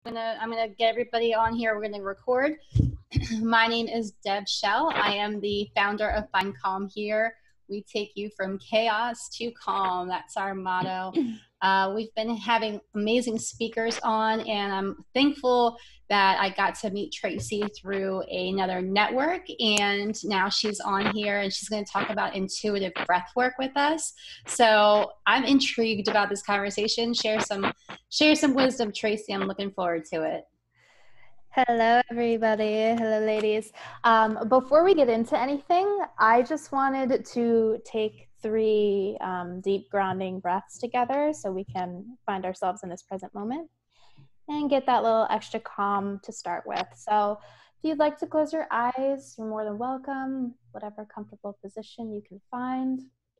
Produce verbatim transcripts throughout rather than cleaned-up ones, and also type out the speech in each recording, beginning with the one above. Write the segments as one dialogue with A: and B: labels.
A: I'm gonna, I'm gonna get everybody on here. We're gonna record. My name is Deb Shell. I am the founder of Find Calm here. We take you from chaos to calm. That's our motto. Uh, we've been having amazing speakers on, and I'm thankful that I got to meet Tracy through another network, and now she's on here and she's going to talk about intuitive breath work with us. So I'm intrigued about this conversation. Share some, share some wisdom, Tracy. I'm looking forward to it.
B: Hello, everybody. Hello, ladies. Um, before we get into anything, I just wanted to take three um, deep grounding breaths together so we can find ourselves in this present moment and get that little extra calm to start with. So if you'd like to close your eyes, you're more than welcome, whatever comfortable position you can find.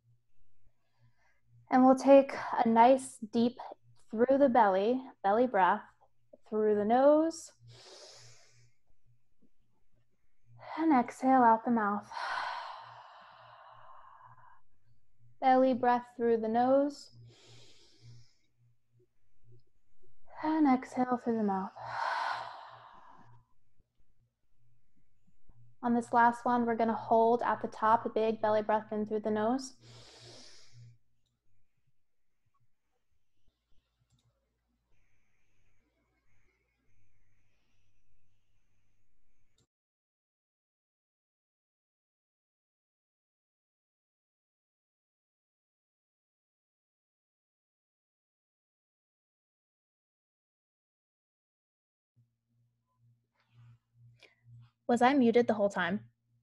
B: And we'll take a nice deep through the belly, belly breath, through the nose, and exhale out the mouth. Belly breath through the nose. And exhale through the mouth. On this last one, we're going to hold at the top, a big belly breath in through the nose. Was I muted the whole time?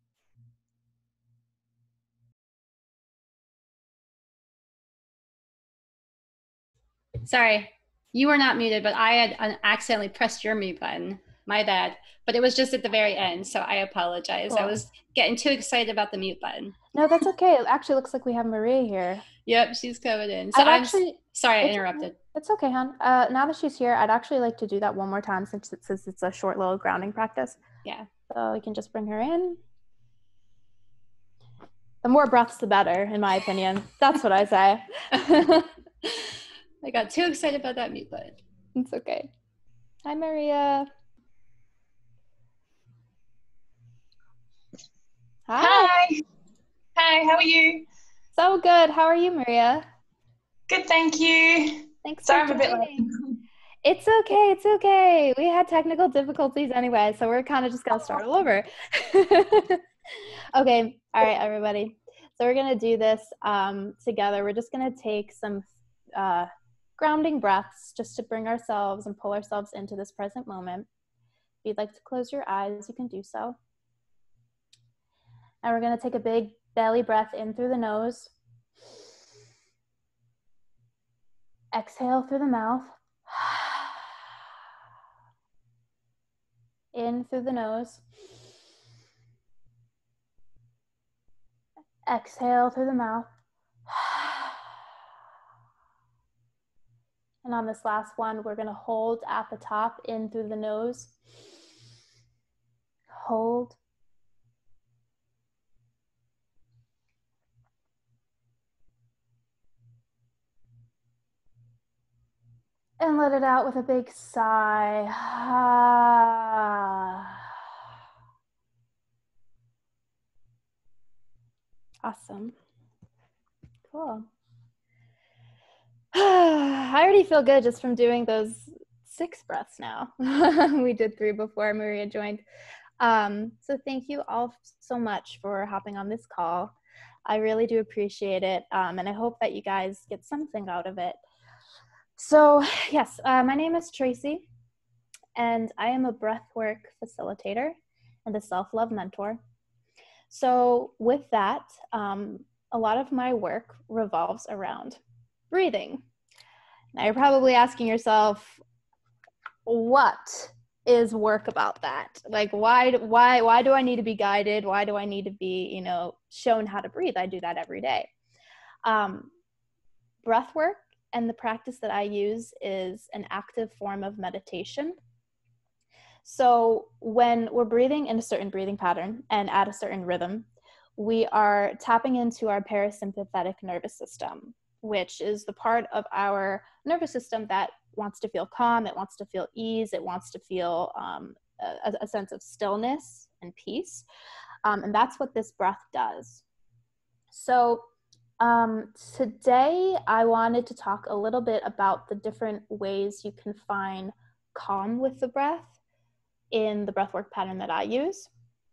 A: Sorry, you were not muted, but I had accidentally pressed your mute button. My bad. But it was just at the very end, so I apologize. Cool. I was getting too excited about the mute button.
B: No, that's okay. It actually looks like we have Maria here.
A: Yep, she's coming in. So I've I'm actually, sorry I interrupted.
B: It's okay, hon. Uh, now that she's here, I'd actually like to do that one more time since, it, since it's a short little grounding practice.
A: Yeah.
B: So we can just bring her in. The more breaths, the better, in my opinion. That's what I say.
A: I got too excited about that mute button.
B: It's okay. Hi, Maria.
C: Hi. Hi. Hi, how are you?
B: So good. How are you, Maria?
C: Good, thank you.
B: Thanks
C: Sorry,
B: for
C: I'm a bit
B: late. It's okay. It's okay. We had technical difficulties anyway, so we're kind of just going to start all over. Okay. All right, everybody. So we're going to do this um, together. We're just going to take some uh, grounding breaths just to bring ourselves and pull ourselves into this present moment. If you'd like to close your eyes, you can do so. And we're going to take a big belly breath in through the nose. Exhale through the mouth. In through the nose. Exhale through the mouth. And on this last one, we're going to hold at the top, in through the nose. Hold. And let it out with a big sigh. Awesome. Cool. I already feel good just from doing those six breaths now. We did three before Maria joined. Um, so thank you all so much for hopping on this call. I really do appreciate it. Um, and I hope that you guys get something out of it. So yes, uh, my name is Tracy, and I am a breathwork facilitator and a self-love mentor. So with that, um, a lot of my work revolves around breathing. Now you're probably asking yourself, what is work about that? Like, why, why, why do I need to be guided? Why do I need to be, you know, shown how to breathe? I do that every day. Um, breath work and the practice that I use is an active form of meditation. So when we're breathing in a certain breathing pattern and at a certain rhythm, we are tapping into our parasympathetic nervous system, which is the part of our nervous system that wants to feel calm. It wants to feel ease. It wants to feel um, a, a sense of stillness and peace. Um, and that's what this breath does. So um, today I wanted to talk a little bit about the different ways you can find calm with the breath in the breathwork pattern that I use.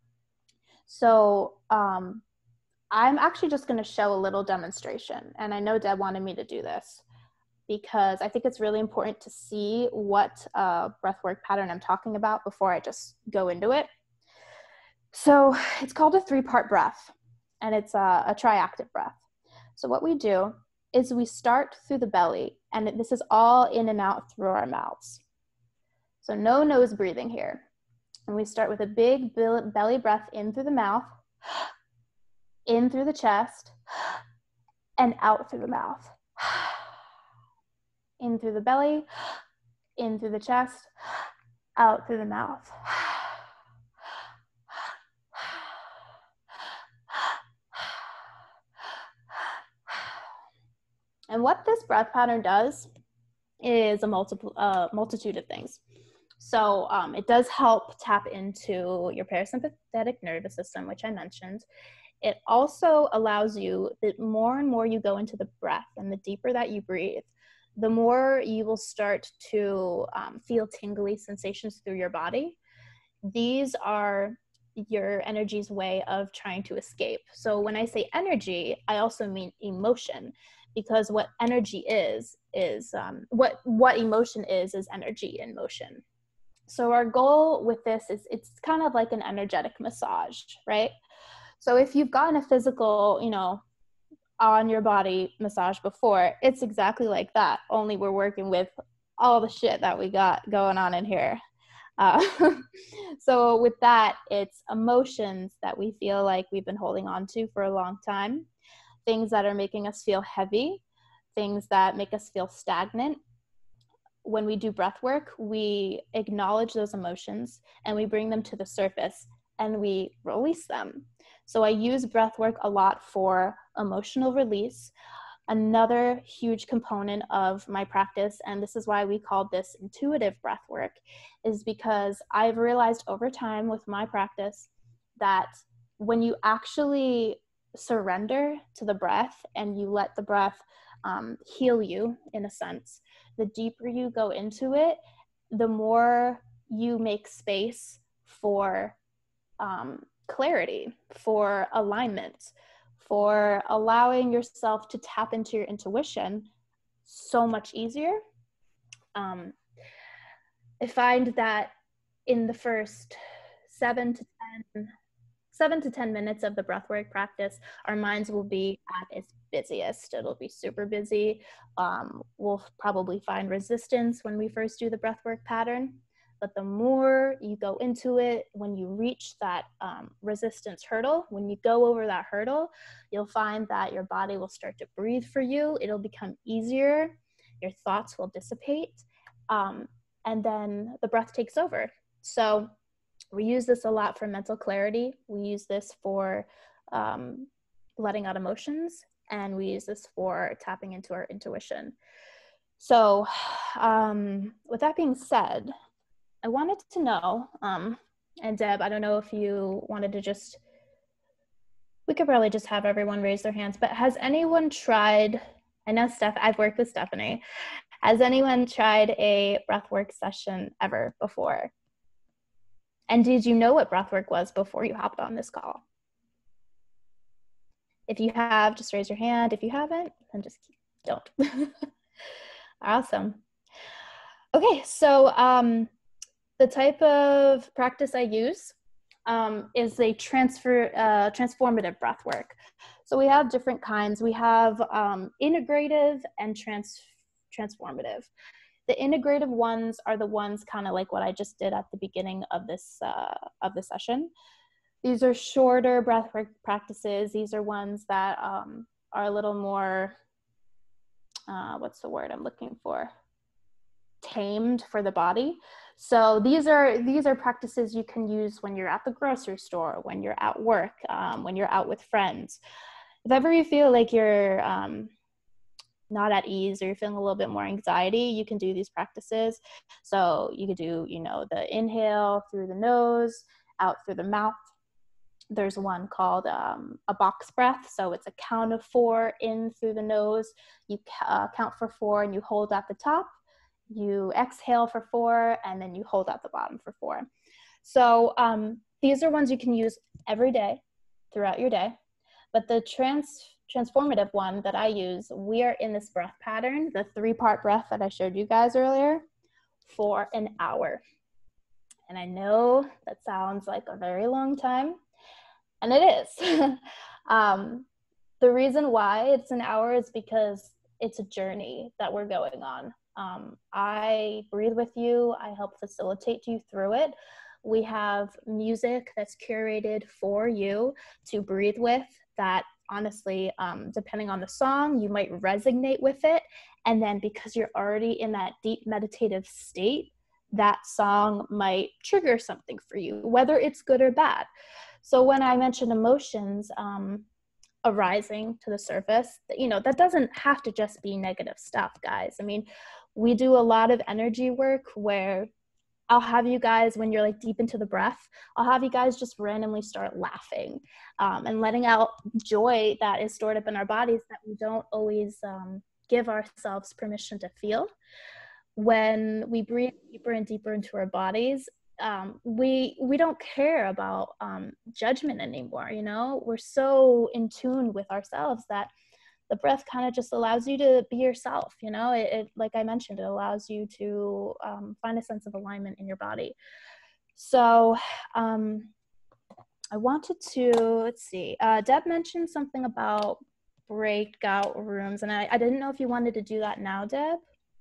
B: So um, I'm actually just going to show a little demonstration. And I know Deb wanted me to do this because I think it's really important to see what uh, breathwork pattern I'm talking about before I just go into it. So it's called a three-part breath, and it's a, a triactive breath. So what we do is we start through the belly, and this is all in and out through our mouths. So no nose breathing here. And we start with a big belly breath in through the mouth, in through the chest, and out through the mouth. In through the belly, in through the chest, out through the mouth. And what this breath pattern does is a multiple, uh, multitude of things. So um, it does help tap into your parasympathetic nervous system, which I mentioned. It also allows you that more and more you go into the breath and the deeper that you breathe, the more you will start to um, feel tingly sensations through your body. These are your energy's way of trying to escape. So when I say energy, I also mean emotion, because what energy is, is um, what, what emotion is, is energy in motion. So our goal with this is it's kind of like an energetic massage, right? So if you've gotten a physical, you know, on your body massage before, it's exactly like that, only we're working with all the shit that we got going on in here. Uh, so with that, it's emotions that we feel like we've been holding on to for a long time, things that are making us feel heavy, things that make us feel stagnant. When we do breath work, we acknowledge those emotions and we bring them to the surface and we release them. So I use breath work a lot for emotional release. Another huge component of my practice, and this is why we call this intuitive breath work, is because I've realized over time with my practice that when you actually surrender to the breath and you let the breath um, heal you, in a sense, the deeper you go into it, the more you make space for um, clarity, for alignment, for allowing yourself to tap into your intuition so much easier. Um, I find that in the first seven to ten, seven to ten minutes of the breathwork practice, our minds will be at its busiest. It'll be super busy. Um, we'll probably find resistance when we first do the breathwork pattern. But the more you go into it, when you reach that um, resistance hurdle, when you go over that hurdle, you'll find that your body will start to breathe for you. It'll become easier. Your thoughts will dissipate. Um, and then the breath takes over. So we use this a lot for mental clarity. We use this for um, letting out emotions. And we use this for tapping into our intuition. So um, with that being said, I wanted to know, um, and Deb, I don't know if you wanted to just, we could probably just have everyone raise their hands, but has anyone tried, I know Steph, I've worked with Stephanie, has anyone tried a breathwork session ever before? And did you know what breathwork was before you hopped on this call? If you have, just raise your hand. If you haven't, then just don't. Awesome. Okay, so um, the type of practice I use um, is a transfer, uh, transformative breath work. So we have different kinds. We have um, integrative and trans transformative. The integrative ones are the ones kind of like what I just did at the beginning of this, uh, of the session. These are shorter breath work practices. These are ones that um, are a little more, uh, what's the word I'm looking for? Tamed for the body. So these are these are practices you can use when you're at the grocery store, when you're at work, um, when you're out with friends. If ever you feel like you're um, not at ease or you're feeling a little bit more anxiety, you can do these practices. So you could do, you know, the inhale through the nose, out through the mouth. There's one called um, a box breath. So it's a count of four in through the nose. You uh, count for four and you hold at the top. You exhale for four and then you hold at the bottom for four. So um, these are ones you can use every day throughout your day. But the trans transformative one that I use, we are in this breath pattern, the three-part breath that I showed you guys earlier, for an hour. And I know that sounds like a very long time. And it is. um, the reason why it's an hour is because it's a journey that we're going on. Um, I breathe with you. I help facilitate you through it. We have music that's curated for you to breathe with that honestly, um, depending on the song, you might resonate with it. And then because you're already in that deep meditative state, that song might trigger something for you, whether it's good or bad. So when I mentioned emotions um, arising to the surface, you know, that doesn't have to just be negative stuff, guys. I mean, we do a lot of energy work where I'll have you guys, when you're like deep into the breath, I'll have you guys just randomly start laughing um, and letting out joy that is stored up in our bodies that we don't always um, give ourselves permission to feel. When we breathe deeper and deeper into our bodies, um, we we don't care about um, judgment anymore. You know, we're so in tune with ourselves that the breath kind of just allows you to be yourself. You know, it, it like I mentioned, it allows you to um, find a sense of alignment in your body. So um, I wanted to, let's see, uh, Deb mentioned something about breakout rooms, and I, I didn't know if you wanted to do that now, Deb.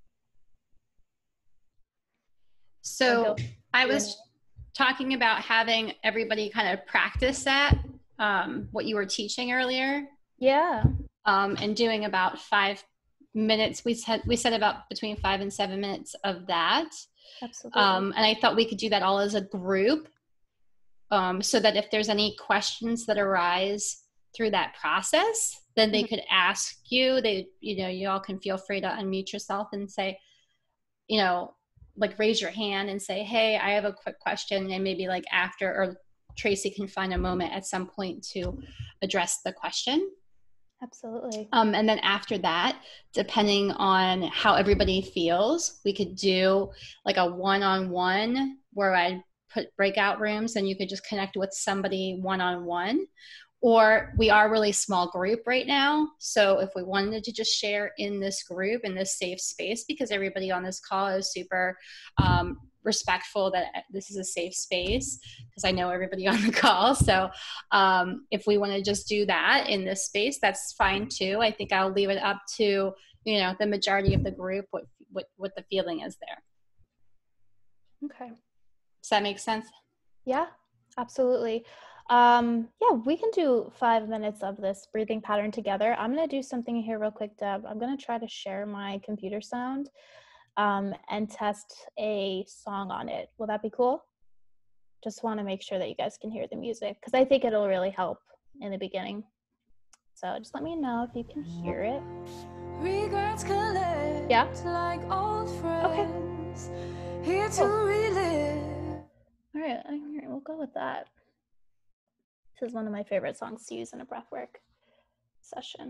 A: So I was talking about having everybody kind of practice that, um, what you were teaching earlier.
B: Yeah.
A: Um, and doing about five minutes. We said we said about between five and seven minutes of that.
B: Absolutely.
A: Um, and I thought we could do that all as a group, um, so that if there's any questions that arise through that process, then they mm-hmm. could ask you. They, you know, you all can feel free to unmute yourself and say, you know, like raise your hand and say, hey, I have a quick question. And maybe like after, or Tracy can find a moment at some point to address the question.
B: Absolutely.
A: Um, and then after that, depending on how everybody feels, we could do like a one-on-one where I put breakout rooms and you could just connect with somebody one-on-one. Or we are a really small group right now. So if we wanted to just share in this group, in this safe space, because everybody on this call is super um, respectful that this is a safe space, because I know everybody on the call. So um, if we want to just do that in this space, that's fine too. I think I'll leave it up to, you know, the majority of the group, what, what, what the feeling is there.
B: Okay.
A: Does that make sense?
B: Yeah, absolutely. Um, yeah, we can do five minutes of this breathing pattern together. I'm going to do something here real quick, Deb. I'm going to try to share my computer sound um, and test a song on it. Will that be cool? Just want to make sure that you guys can hear the music because I think it'll really help in the beginning. So just let me know if you can hear it. Regrets collect yeah? Like old friends. Okay. Here to cool. Relive. All right, we'll go with that. This is one of my favorite songs to use in a breathwork session.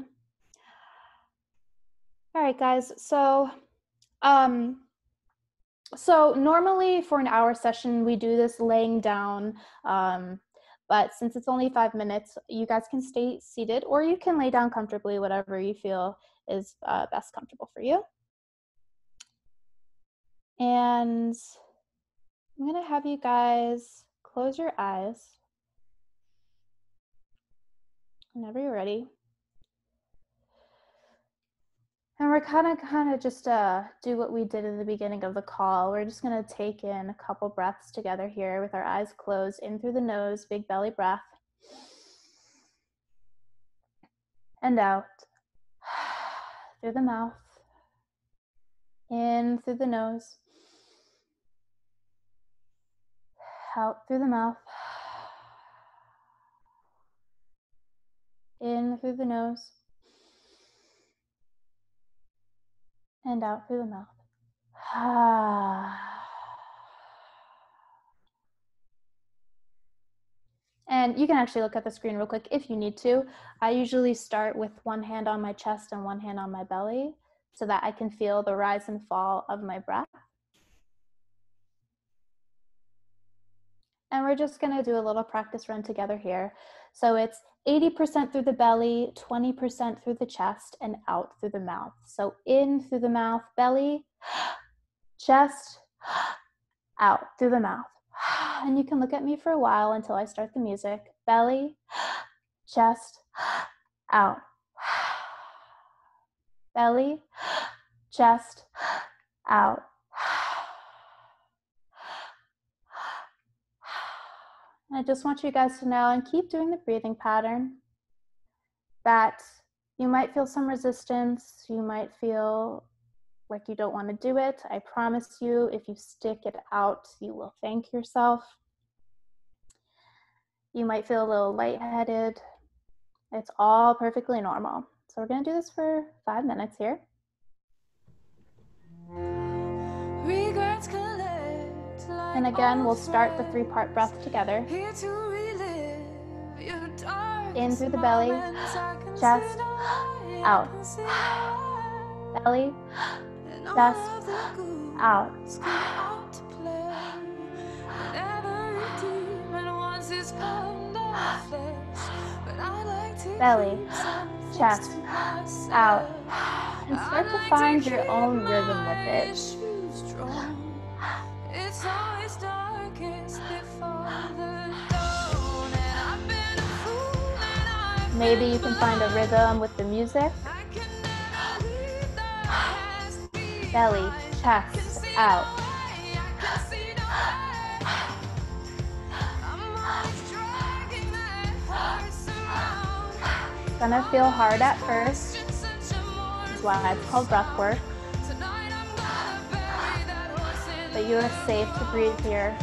B: All right, guys. So, um, so normally for an hour session, we do this laying down. Um, but since it's only five minutes, you guys can stay seated or you can lay down comfortably, whatever you feel is uh, best comfortable for you. And I'm going to have you guys close your eyes whenever you're ready. And we're kind of kind of just uh, do what we did in the beginning of the call. We're just going to take in a couple breaths together here with our eyes closed, in through the nose, big belly breath. And out through the mouth. In through the nose. Out through the mouth. In through the nose. And out through the mouth. And you can actually look at the screen real quick if you need to. I usually start with one hand on my chest and one hand on my belly so that I can feel the rise and fall of my breath. And we're just gonna do a little practice run together here. So it's eighty percent through the belly, twenty percent through the chest, and out through the mouth. So in through the mouth, belly, chest, out through the mouth. And you can look at me for a while until I start the music. Belly, chest, out. Belly, chest, out. And I just want you guys to know, and keep doing the breathing pattern, that you might feel some resistance, you might feel like you don't want to do it. I promise you, if you stick it out, you will thank yourself. You might feel a little lightheaded. It's all perfectly normal. So we're going to do this for five minutes here. And again, we'll start the three-part breath together. In through the belly, chest, out. Belly, chest, out. Belly, chest, out. And start to find your own rhythm with it. Maybe you can find a rhythm with the music. Belly, chest, out. It's gonna feel hard at first. That's why it's called breath work. But you are safe to breathe here.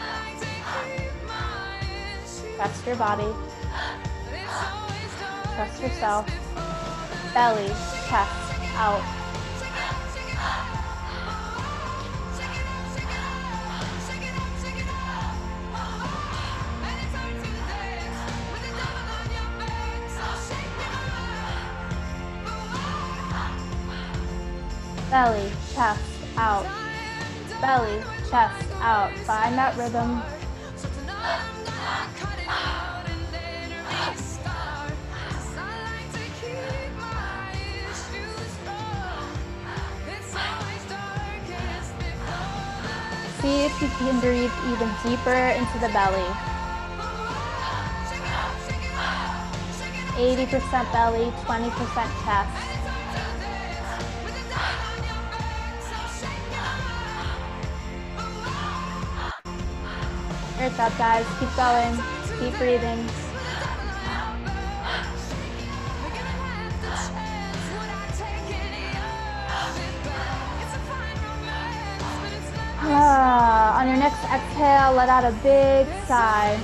B: Trust your body. Trust yourself. Belly, chest, out. Belly, chest, out. Belly, chest, out. Find that rhythm. See if you can breathe even deeper into the belly. eighty percent belly, twenty percent chest. Great job, guys. Keep going. Keep breathing. Ah, on your next exhale, let out a big sigh.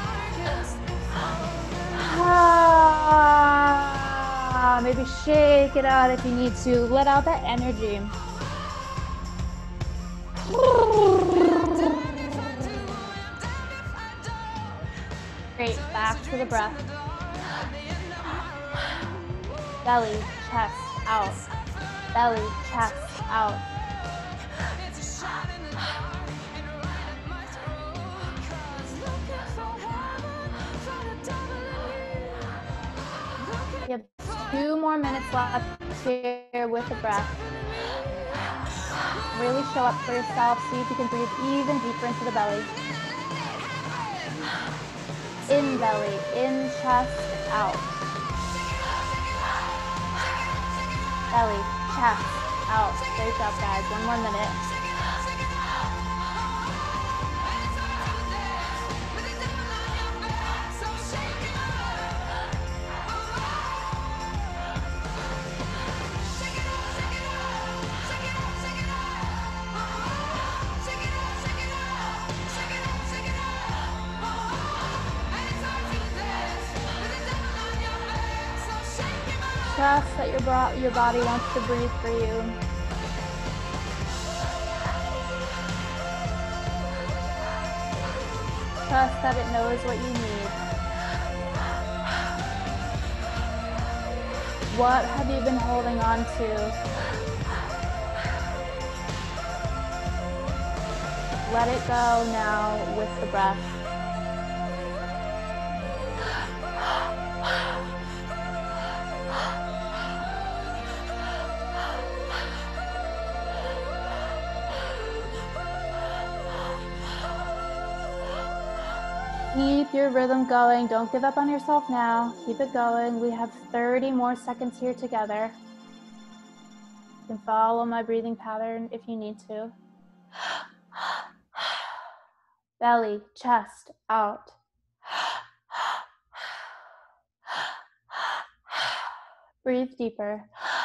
B: Ah, maybe shake it out if you need to. Let out that energy. Great, back to the breath. Belly, chest, out. Belly, chest, out. You have two more minutes left here with the breath. Really show up for yourself. See if you can breathe even deeper into the belly. In belly, in chest, out. Belly, chest, out. Great job, guys. One more minute. Trust that your, bro your body wants to breathe for you. Trust that it knows what you need. What have you been holding on to? Let it go now with the breath. Keep your rhythm going. Don't give up on yourself now. Keep it going. We have thirty more seconds here together. You can follow my breathing pattern if you need to. Belly, chest, out. Breathe deeper.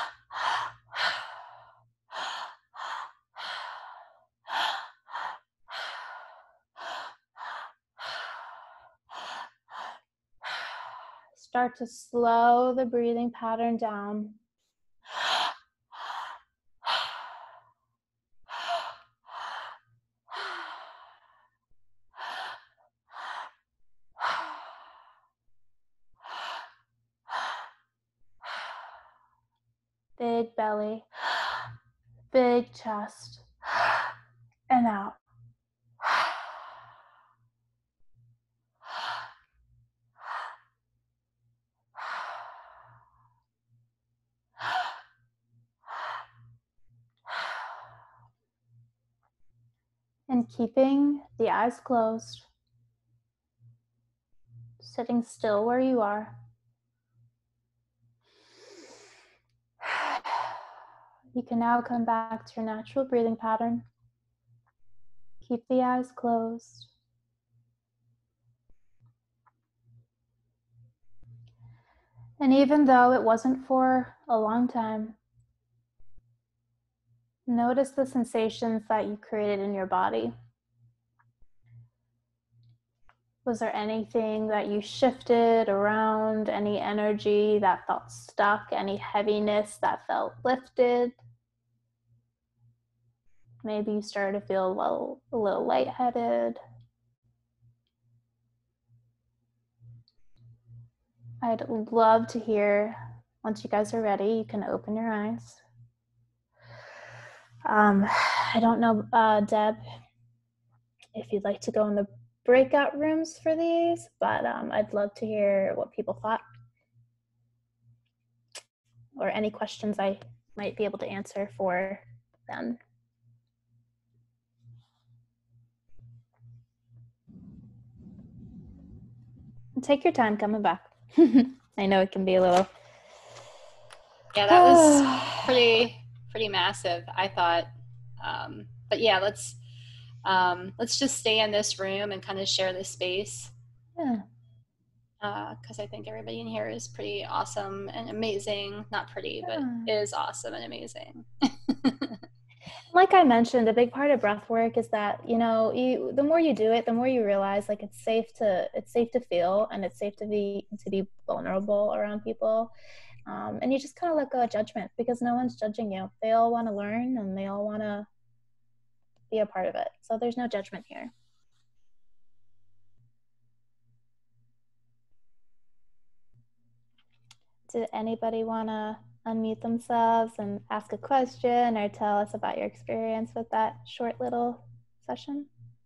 B: Start to slow the breathing pattern down. Big belly, big chest, and out. And keeping the eyes closed, sitting still where you are. You can now come back to your natural breathing pattern. Keep the eyes closed. And even though it wasn't for a long time, notice the sensations that you created in your body. Was there anything that you shifted around, any energy that felt stuck, any heaviness that felt lifted? Maybe you started to feel a little, a little lightheaded. I'd love to hear, once you guys are ready, you can open your eyes. Um, I don't know, uh, Deb, if you'd like to go in the breakout rooms for these, but um, I'd love to hear what people thought or any questions I might be able to answer for them. Take your time coming back. I know it can be a little.
A: Yeah, that was pretty pretty massive, I thought. Um, but yeah, let's um, let's just stay in this room and kind of share this space.
B: Yeah.
A: Because uh, I think everybody in here is pretty awesome and amazing. Not pretty, but
B: Yeah.
A: is awesome and amazing.
B: Like I mentioned, a big part of breath work is that, you know, you, the more you do it, the more you realize like it's safe to it's safe to feel, and it's safe to be to be vulnerable around people. Um, and you just kind of let go of judgment, because no one's judging you. They all want to learn and they all want to be a part of it. So there's no judgment here. Did anybody want to unmute themselves and ask a question or tell us about your experience with that short little session?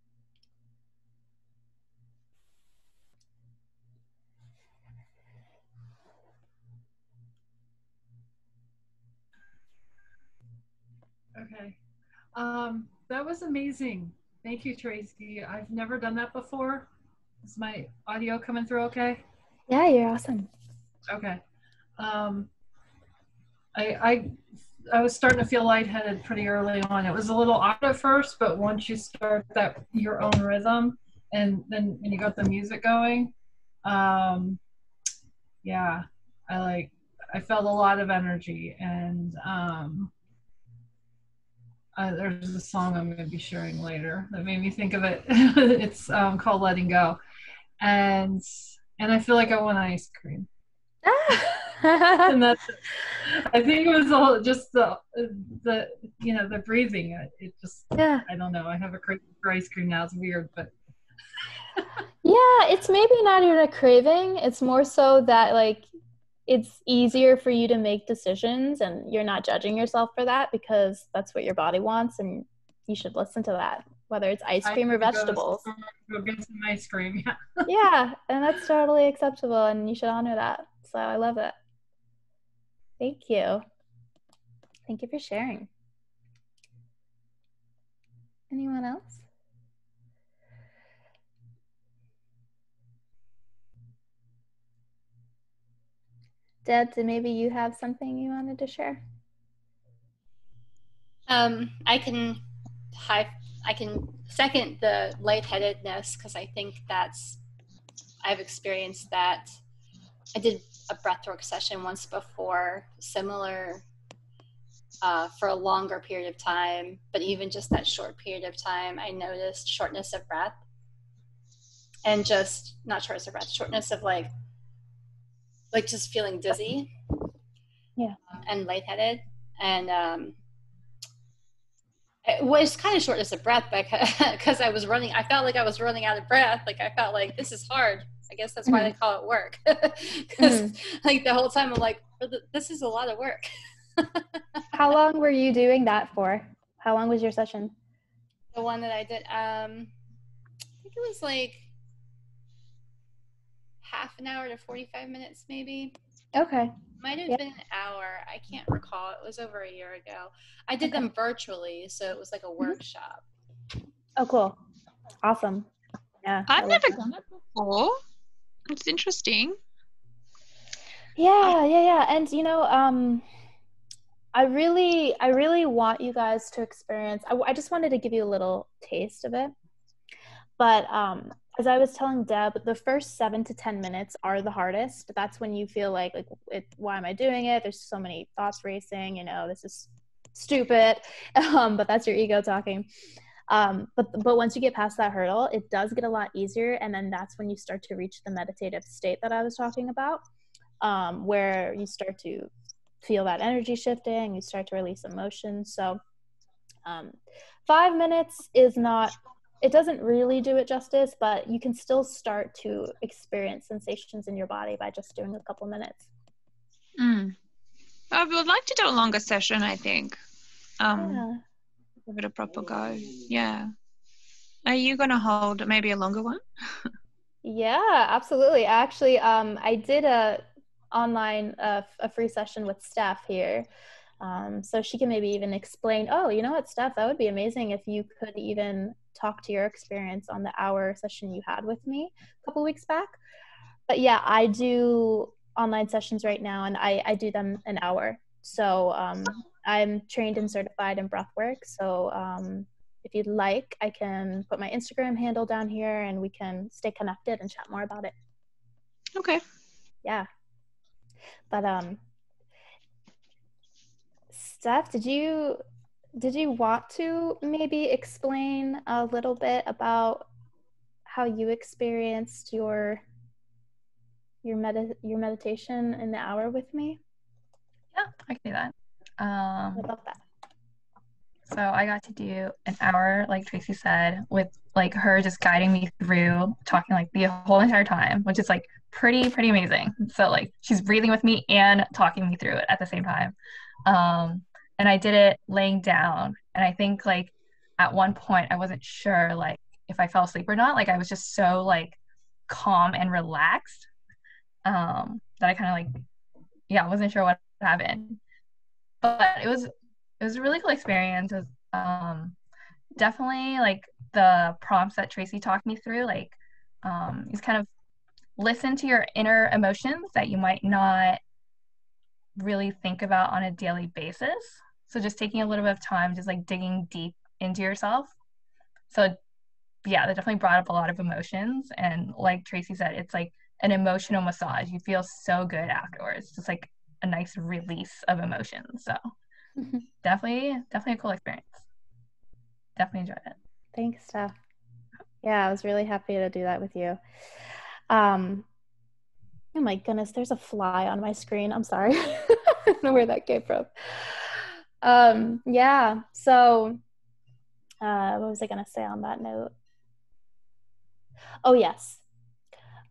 D: Okay. Um, that was amazing. Thank you, Tracy. I've never done that before. Is my audio coming through okay?
B: Yeah, you're awesome.
D: Okay. Um, I, I, I was starting to feel lightheaded pretty early on. It was a little odd at first, but once you start that your own rhythm, and then when you got the music going, um, yeah, I like, I felt a lot of energy, and um, Uh, there's a song I'm going to be sharing later that made me think of it. It's um, called Letting Go. And and I feel like I want ice cream. And that's, I think it was all just the, the you know, the breathing. It, it just,
B: yeah.
D: I don't know. I have a craving for ice cream now. It's weird, but.
B: Yeah, it's maybe not even a craving. It's more so that like it's easier for you to make decisions and you're not judging yourself for that because that's what your body wants and you should listen to that, whether it's ice cream or vegetables.
D: Go, go get some ice cream. Yeah.
B: Yeah, and that's totally acceptable and you should honor that. So I love it. Thank you. Thank you for sharing. Anyone else? Deb, did maybe you have something you wanted to share?
A: Um, I can high, I can second the lightheadedness because I think that's, I've experienced that. I did a breathwork session once before, similar uh, for a longer period of time, but even just that short period of time, I noticed shortness of breath and just, not shortness of breath, shortness of like, like just feeling dizzy.
B: Yeah.
A: And lightheaded. And um, it was kind of shortness of breath because I was running, I felt like I was running out of breath. Like I felt like this is hard. I guess that's why mm-hmm. they call it work. Because mm-hmm. like the whole time I'm like, this is a lot of work.
B: How long were you doing that for? How long was your session?
A: The one that I did, um, I think it was like half an hour to forty-five minutes maybe.
B: Okay.
A: Might have
B: yep.
A: been an hour. I can't recall. It was over a year ago. I did
B: okay.
A: them virtually, so it was like a workshop.
B: Oh, cool. Awesome. Yeah.
E: I've never done it before. It's interesting.
B: Yeah, yeah, yeah. And you know, um, I really, I really want you guys to experience, I, I just wanted to give you a little taste of it. But um, as I was telling Deb, the first seven to ten minutes are the hardest. That's when you feel like, like, it, why am I doing it? There's so many thoughts racing, you know, this is stupid. Um, but that's your ego talking. Um, but, but once you get past that hurdle, it does get a lot easier. And then that's when you start to reach the meditative state that I was talking about, um, where you start to feel that energy shifting, you start to release emotion. So um, five minutes is not, it doesn't really do it justice, but you can still start to experience sensations in your body by just doing a couple minutes.
E: Mm. I would like to do a longer session, I think. Um,
B: yeah.
E: Give it a proper go. Yeah. Are you going to hold maybe a longer one?
B: Yeah, absolutely. Actually, um, I did a online, uh, a free session with Steph here. Um, so she can maybe even explain, oh, you know what, Steph, that would be amazing if you could even talk to your experience on the hour session you had with me a couple weeks back. But yeah, I do online sessions right now and I, I do them an hour. So um, I'm trained and certified in breathwork. So um, if you'd like, I can put my Instagram handle down here and we can stay connected and chat more about it.
E: Okay.
B: Yeah. But um, Steph, did you did you want to maybe explain a little bit about how you experienced your your med your meditation in the hour with me?
F: Yeah, I can do that. Um,
B: I love that.
F: So I got to do an hour, like Tracy said, with like her just guiding me through, talking like the whole entire time, which is like pretty, pretty amazing. So like she's breathing with me and talking me through it at the same time. Um, and I did it laying down. And I think like at one point I wasn't sure like if I fell asleep or not. Like I was just so like calm and relaxed um, that I kind of like, yeah, I wasn't sure what happened. But it was it was a really cool experience. It was um, definitely like the prompts that Tracy talked me through, like um, is kind of listen to your inner emotions that you might not really think about on a daily basis. So just taking a little bit of time, just like digging deep into yourself. So yeah, that definitely brought up a lot of emotions. And like Tracy said, it's like an emotional massage. You feel so good afterwards. Just like a nice release of emotions. So definitely, definitely a cool experience. Definitely enjoyed it.
B: Thanks, Steph. Yeah, I was really happy to do that with you. Um, oh my goodness, there's a fly on my screen. I'm sorry. I don't know where that came from. Um, yeah, so uh, what was I going to say on that note? Oh, yes.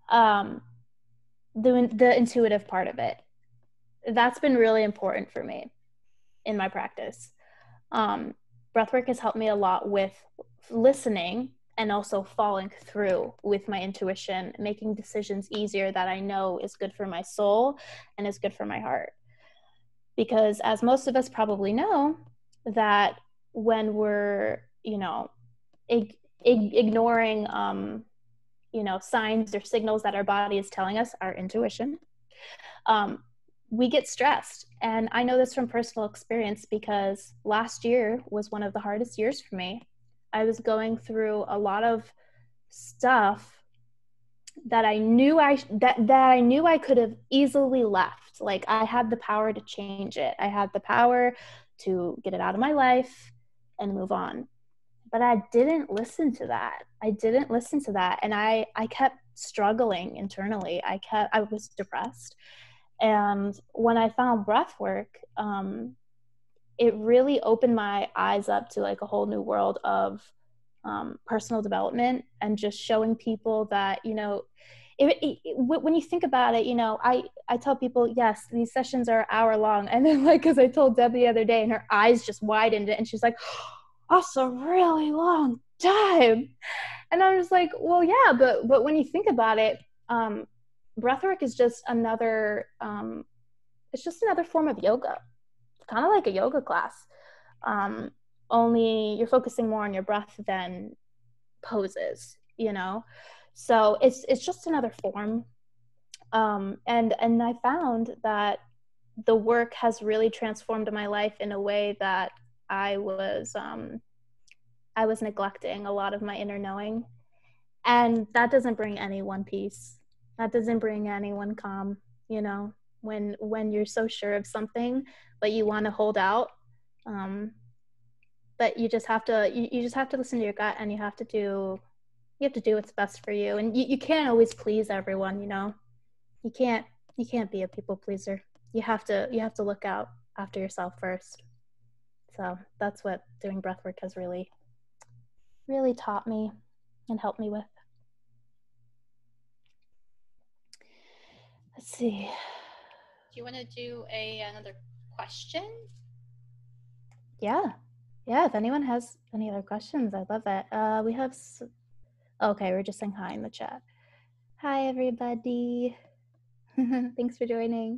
B: um, the, the intuitive part of it. That's been really important for me in my practice. Um, breathwork has helped me a lot with listening and also following through with my intuition, making decisions easier that I know is good for my soul and is good for my heart. Because as most of us probably know, that when we're, you know, ig- ig- ignoring, um, you know, signs or signals that our body is telling us, our intuition, um, we get stressed. And I know this from personal experience because last year was one of the hardest years for me. I was going through a lot of stuff that I knew I that that I knew I could have easily left. Like I had the power to change it. I had the power to get it out of my life and move on. But I didn't listen to that. I didn't listen to that. And I, I kept struggling internally. I kept I was depressed. And when I found breath work, um, it really opened my eyes up to like a whole new world of um, personal development and just showing people that, you know, it, it, it, when you think about it, you know, I, I tell people, yes, these sessions are an hour long. And then like, cause I told Deb the other day and her eyes just widened and she's like, oh, that's a really long time. And I'm just like, well, yeah, but, but when you think about it, um, breathwork is just another, um, it's just another form of yoga. It's kind of like a yoga class. Um, only you're focusing more on your breath than poses, you know? So it's, it's just another form. Um, and, and I found that the work has really transformed my life in a way that I was, um, I was neglecting a lot of my inner knowing. And that doesn't bring anyone peace. That doesn't bring anyone calm, you know, when, when you're so sure of something, but you want to hold out. Um, but you just have to, you, you just have to listen to your gut and you have to do, you have to do what's best for you. And you, you can't always please everyone, you know, you can't, you can't be a people pleaser. You have to, you have to look out after yourself first. So that's what doing breathwork has really, really taught me and helped me with. Let's see.
A: Do you want to do a another question?
B: Yeah. Yeah, if anyone has any other questions, I'd love that. Uh, we have, s- okay, we're just saying hi in the chat. Hi, everybody. Thanks for joining.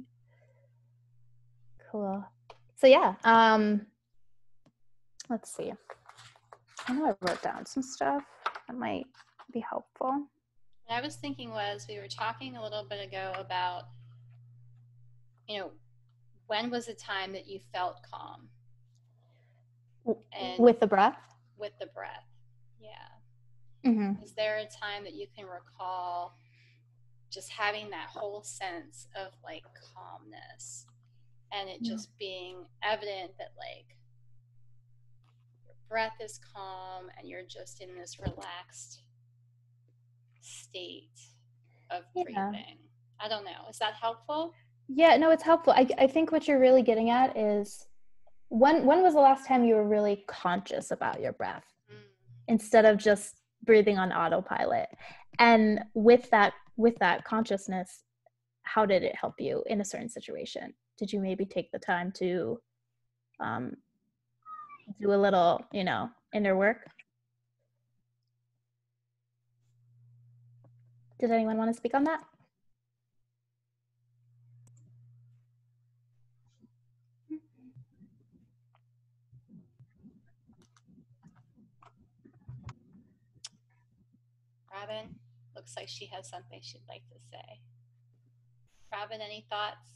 B: Cool. So yeah, um, let's see. I know I wrote down some stuff that might be helpful.
A: What I was thinking was we were talking a little bit ago about, you know, when was the time that you felt calm? And
B: With the breath?
A: with the breath, yeah.
B: Mm-hmm.
A: Is there a time that you can recall just having that whole sense of like calmness and it just being evident that like your breath is calm and you're just in this relaxed state of breathing?
B: Yeah.
A: I don't know. Is that helpful?
B: Yeah, no, it's helpful. I, I think what you're really getting at is when when was the last time you were really conscious about your breath
A: Mm.
B: instead of just breathing on autopilot? And with that with that consciousness, how did it help you in a certain situation? Did you maybe take the time to um, do a little, you know, inner work? Did anyone want to speak on that?
A: Robin, looks like she has something she'd like to say. Robin, any thoughts?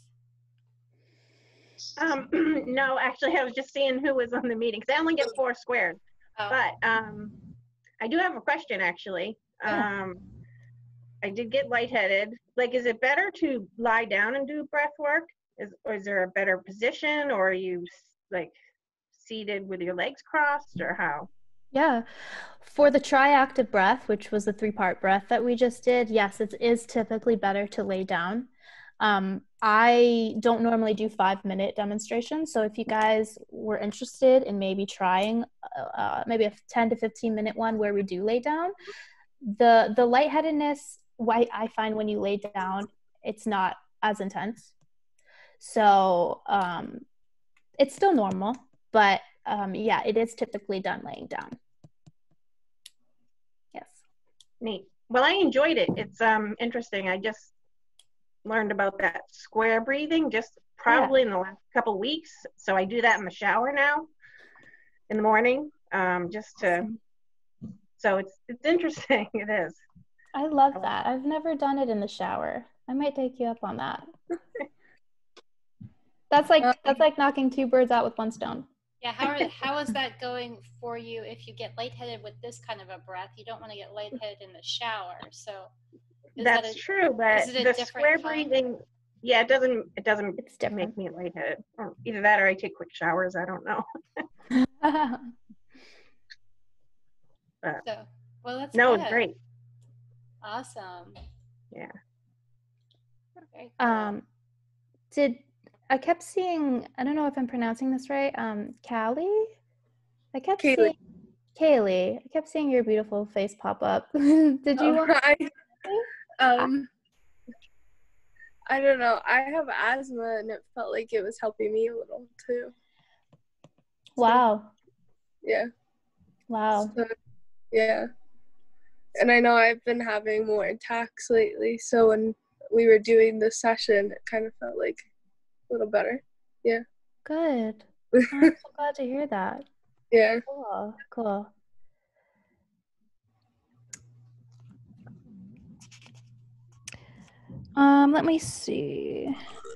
G: Um, no, actually, I was just seeing who was on the meeting because I only get four squared.
A: Oh.
G: But um, I do have a question, actually.
B: Yeah.
G: Um, I did get lightheaded. Like, is it better to lie down and do breath work? Is, or is there a better position? Or are you, like, seated with your legs crossed, or how?
B: Yeah. For the triactive breath, which was the three-part breath that we just did, yes, it is typically better to lay down. Um, I don't normally do five-minute demonstrations, so if you guys were interested in maybe trying uh, maybe a ten to fifteen minute one where we do lay down, the the lightheadedness why I find when you lay down, it's not as intense. So um, it's still normal, but um, yeah, it is typically done laying down. Yes.
G: Neat. Well, I enjoyed it. It's um interesting. I just learned about that square breathing just probably yeah. in the last couple weeks. So I do that in the shower now in the morning, um, just to, so it's, it's interesting. It is.
B: I love that. I've never done it in the shower. I might take you up on that. That's like, that's like knocking two birds out with one stone.
A: Yeah, how are, how is that going for you if you get lightheaded with this kind of a breath? You don't want to get lightheaded in the shower. So is
G: that's
A: that a,
G: true, but the square
A: kind?
G: breathing, yeah, it doesn't it doesn't
B: it's different.
G: make me lightheaded. Or either that or I take quick showers. I don't know. but,
A: so, well, that's
G: no,
A: good.
G: it's great.
A: Awesome.
G: Yeah.
A: Very cool.
B: Um, did I kept seeing, I don't know if I'm pronouncing this right, um, Callie? I kept
H: Kaylee.
B: seeing, Kaylee, I kept seeing your beautiful face pop up. Did you
H: oh,
B: want
H: I, um, I don't know. I have asthma and it felt like it was helping me a little too.
B: Wow.
H: So, yeah.
B: Wow.
H: So, yeah. And I know I've been having more attacks lately, so when we were doing this session, it kind of felt like a little better. Yeah.
B: Good. Oh, I'm so glad to hear that.
H: Yeah.
B: Cool. Cool. Um, let me see.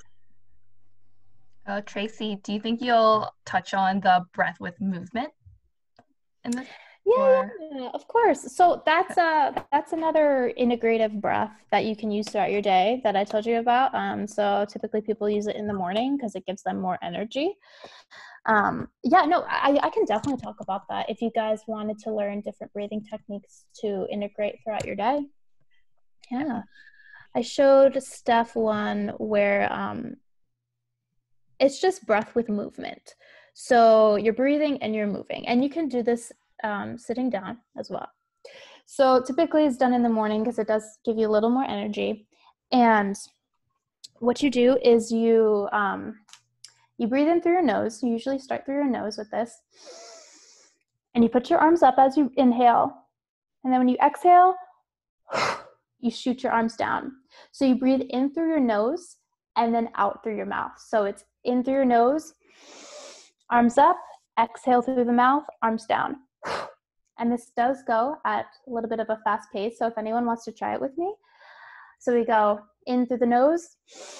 F: Uh, Tracy, do you think you'll touch on the breath with movement in this?
B: Yeah,
F: or?
B: yeah, of course. So that's uh that's another integrative breath that you can use throughout your day that I told you about. Um, so typically people use it in the morning because it gives them more energy. Um, yeah, no, I, I can definitely talk about that if you guys wanted to learn different breathing techniques to integrate throughout your day. Yeah. I showed Steph one where um, it's just breath with movement. So you're breathing and you're moving. And you can do this um, sitting down as well. So typically it's done in the morning because it does give you a little more energy. And what you do is you, um, you breathe in through your nose. You usually start through your nose with this. And you put your arms up as you inhale. And then when you exhale, you shoot your arms down. So you breathe in through your nose and then out through your mouth. So it's in through your nose, arms up, exhale through the mouth, arms down. And this does go at a little bit of a fast pace. So if anyone wants to try it with me. So we go in through the nose.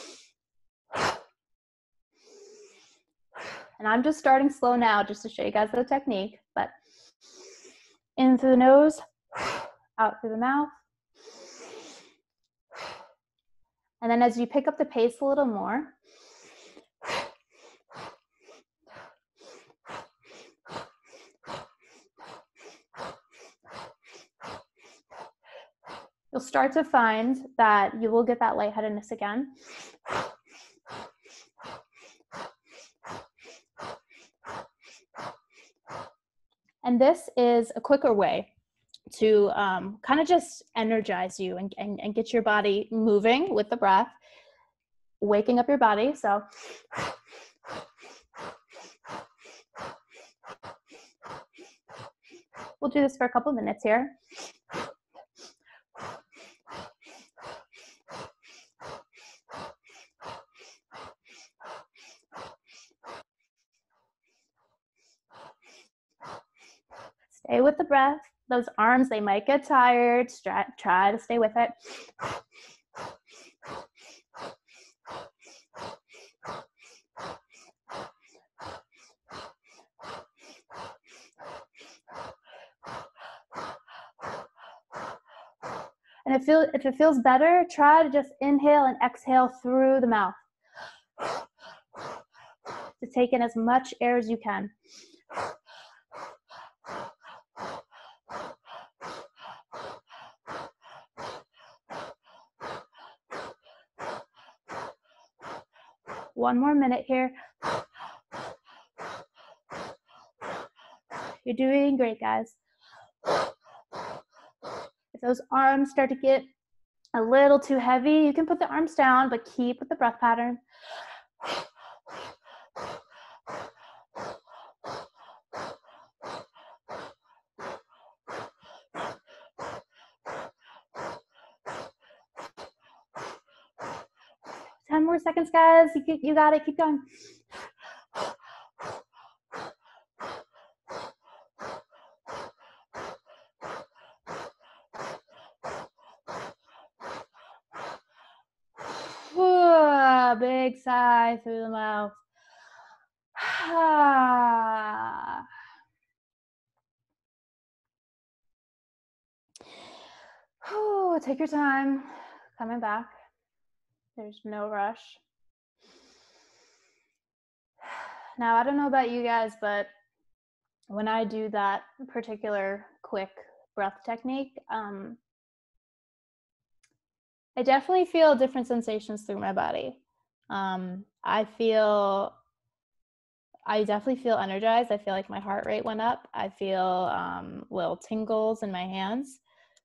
B: And I'm just starting slow now just to show you guys the technique. But in through the nose, out through the mouth. And then as you pick up the pace a little more, you'll start to find that you will get that lightheadedness again. And this is a quicker way to um, kind of just energize you and, and, and get your body moving with the breath, waking up your body. So we'll do this for a couple minutes here. Stay with the breath. Those arms, they might get tired. Try, try to stay with it. And if, feel, if it feels better, try to just inhale and exhale through the mouth to take in as much air as you can. One more minute here. You're doing great, guys. If those arms start to get a little too heavy, you can put the arms down, but keep with the breath pattern. ten more seconds, guys. You, you got it. Keep going. Big sigh through the mouth. Take your time coming back. There's no rush. Now, I don't know about you guys, but when I do that particular quick breath technique, um, I definitely feel different sensations through my body. Um, I feel, I definitely feel energized. I feel like my heart rate went up. I feel um, little tingles in my hands.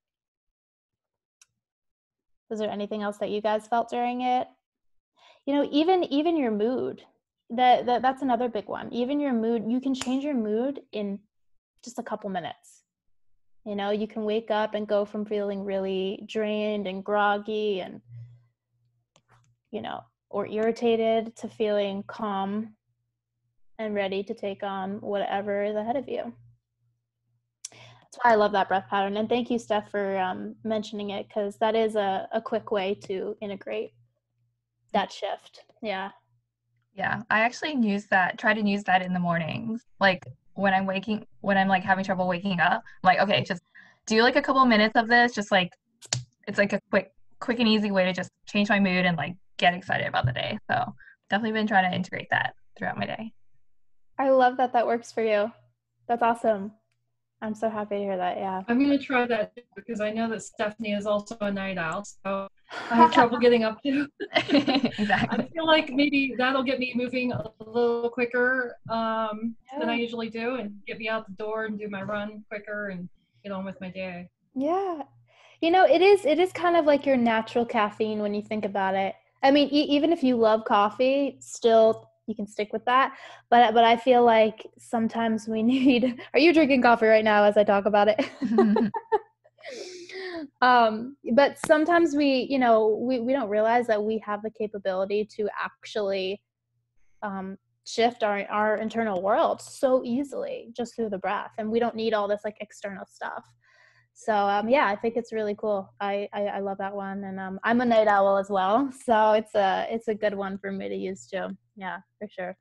B: Was there anything else that you guys felt during it? You know, even even your mood, that, that that's another big one. Even your mood, you can change your mood in just a couple minutes. You know, you can wake up and go from feeling really drained and groggy and, you know, or irritated to feeling calm and ready to take on whatever is ahead of you. That's why I love that breath pattern. And thank you, Steph, for um, mentioning it, because that is a, a quick way to integrate that shift. Yeah.
F: Yeah, I actually use that, try to use that in the mornings. Like when I'm waking, when I'm like having trouble waking up, I'm like, okay, just do like a couple minutes of this. Just like, it's like a quick, quick and easy way to just change my mood and like get excited about the day. So definitely been trying to integrate that throughout my day.
B: I love that that works for you. That's awesome. I'm so happy to hear that. Yeah.
D: I'm going to try that too, because I know that Stephanie is also a night owl, so I have trouble getting up too.
F: Exactly.
D: I feel like maybe that'll get me moving a little quicker um, yeah. than I usually do, and get me out the door and do my run quicker and get on with my day.
B: Yeah. You know, it is, it is kind of like your natural caffeine when you think about it. I mean, e- even if you love coffee, still you can stick with that. But but I feel like sometimes we need, are you drinking coffee right now as I talk about it? um, but sometimes we, you know, we, we don't realize that we have the capability to actually um, shift our, our internal world so easily just through the breath. And we don't need all this like external stuff. So um, yeah, I think it's really cool. I, I, I love that one. And um, I'm a night owl as well. So it's a, it's a good one for me to use too. Yeah, for sure.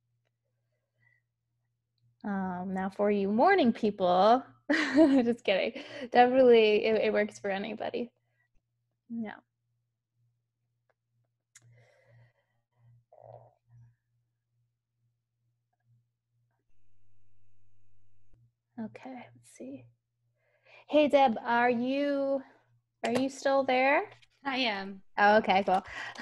B: Um, now for you morning people, just kidding. Definitely it, it works for anybody. Yeah. Okay, let's see. Hey Deb, are you, are you still there?
A: I am.
B: Oh, okay, cool.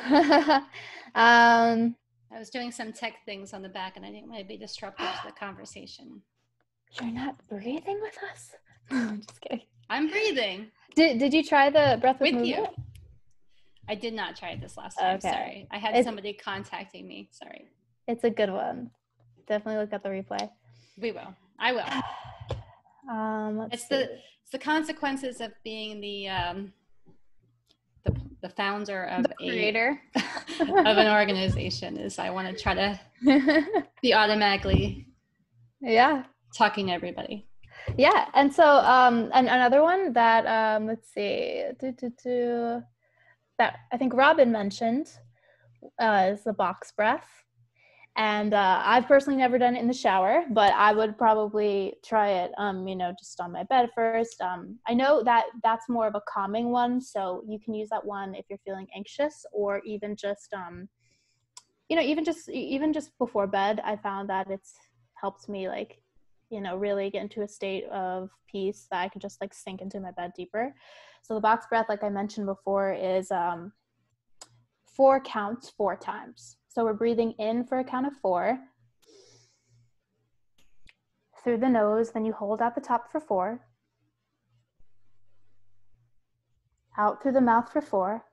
B: um,
A: I was doing some tech things on the back and I didn't want to be disruptive to the conversation.
B: You're not breathing with us? I'm just kidding.
A: I'm breathing.
B: Did Did you try the breath with,
A: with
B: movement?
A: you? I did not try it this last time.
B: Okay.
A: Sorry. I had
B: it's,
A: somebody contacting me. Sorry.
B: It's a good one. Definitely look at the replay.
A: We will. I will.
B: um,
A: it's
B: see.
A: the it's the consequences of being the um, the the founder of
B: the creator
A: a, of an organization. Is I want to try to be automatically
B: yeah
A: talking to everybody.
B: Yeah, and so um, and another one that um, let's see, do, do, do, that I think Robin mentioned uh, is the box breath, and uh, I've personally never done it in the shower, but I would probably try it, um, you know, just on my bed first. Um, I know that that's more of a calming one, so you can use that one if you're feeling anxious, or even just, um, you know, even just even just before bed. I found that it's helped me like, you know, really get into a state of peace that I could just like sink into my bed deeper. So the box breath, like I mentioned before, is um, four counts four times. So we're breathing in for a count of four through the nose, then you hold at the top for four. out through the mouth for four,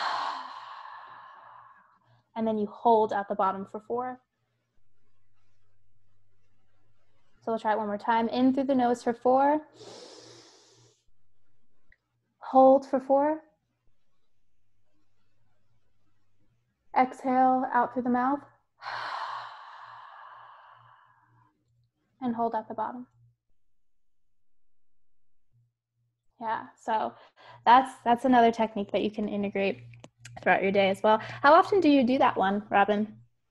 B: and then you hold at the bottom for four. So we'll try it one more time. In through the nose for four, hold for four, exhale out through the mouth, and hold at the bottom. Yeah, so that's that's another technique that you can integrate throughout your day as well. How often do you do that one, Robin?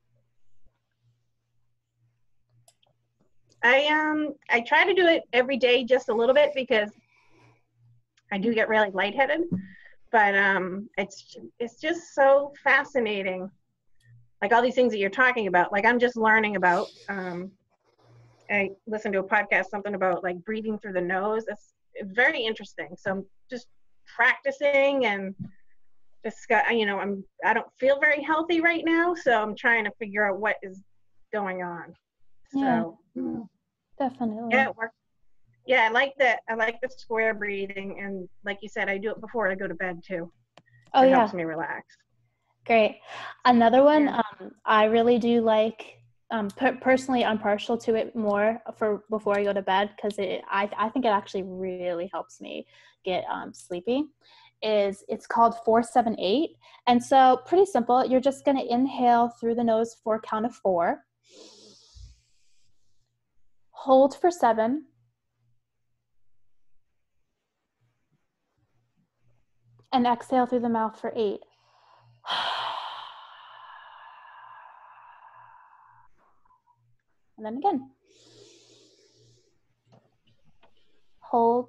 G: I um I try to do it every day just a little bit because I do get really lightheaded, but um it's it's just so fascinating. Like all these things that you're talking about, like I'm just learning about. Um, I listened to a podcast, something about like breathing through the nose. It's very interesting. So I'm just practicing and just got, you know, I'm I don't feel very healthy right now, so I'm trying to figure out what is going on.
B: Yeah,
G: So
B: definitely.
G: yeah, it works. Yeah, I like that. I like the square breathing, and like you said, I do it before I go to bed too.
B: Oh
G: it
B: yeah,
G: helps me relax.
B: great. Another one,
G: Yeah.
B: um, I really do like. Um, per- personally, I'm partial to it more for before I go to bed because it. I I think it actually really helps me get um, sleepy. Is it's called four seven eight, and so pretty simple. You're just gonna inhale through the nose for a count of four. Hold for seven. And exhale through the mouth for eight. And then again. Hold.